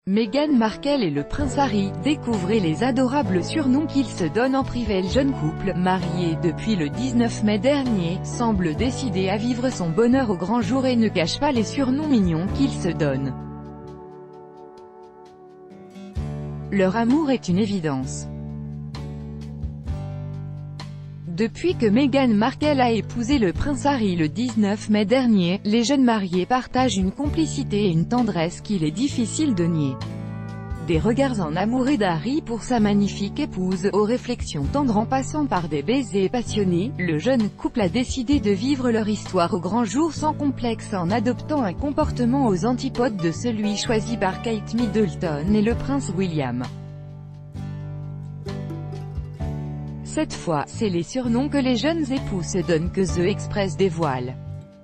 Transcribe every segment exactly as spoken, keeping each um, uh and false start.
Meghan Markle et le prince Harry, découvrez les adorables surnoms qu'ils se donnent en privé. Le jeune couple, marié depuis le dix-neuf mai dernier, semble décidé à vivre son bonheur au grand jour et ne cache pas les surnoms mignons qu'ils se donnent. Leur amour est une évidence. Depuis que Meghan Markle a épousé le prince Harry le dix-neuf mai dernier, les jeunes mariés partagent une complicité et une tendresse qu'il est difficile de nier. Des regards en amoureux d'Harry pour sa magnifique épouse, aux réflexions tendres en passant par des baisers passionnés, le jeune couple a décidé de vivre leur histoire au grand jour sans complexe en adoptant un comportement aux antipodes de celui choisi par Kate Middleton et le prince William. Cette fois, c'est les surnoms que les jeunes époux se donnent que The Express dévoile.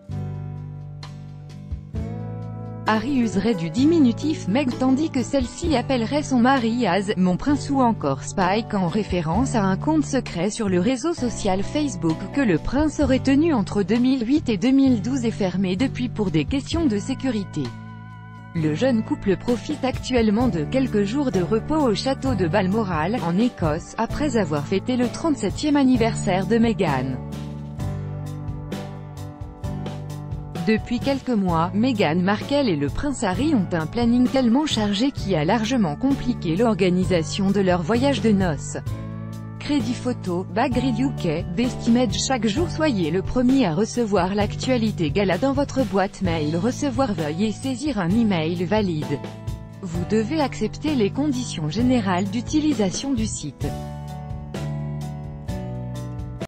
Harry userait du diminutif Meg tandis que celle-ci appellerait son mari Az, mon prince ou encore Spike en référence à un compte secret sur le réseau social Facebook que le prince aurait tenu entre deux mille huit et deux mille douze et fermé depuis pour des questions de sécurité. Le jeune couple profite actuellement de quelques jours de repos au château de Balmoral, en Écosse, après avoir fêté le trente-septième anniversaire de Meghan. Depuis quelques mois, Meghan Markle et le prince Harry ont un planning tellement chargé qui a largement compliqué l'organisation de leur voyage de noces. Crédit photo, Bagrid U K, Destimage chaque jour. Soyez le premier à recevoir l'actualité gala dans votre boîte mail. Recevoir, veuillez saisir un email valide. Vous devez accepter les conditions générales d'utilisation du site.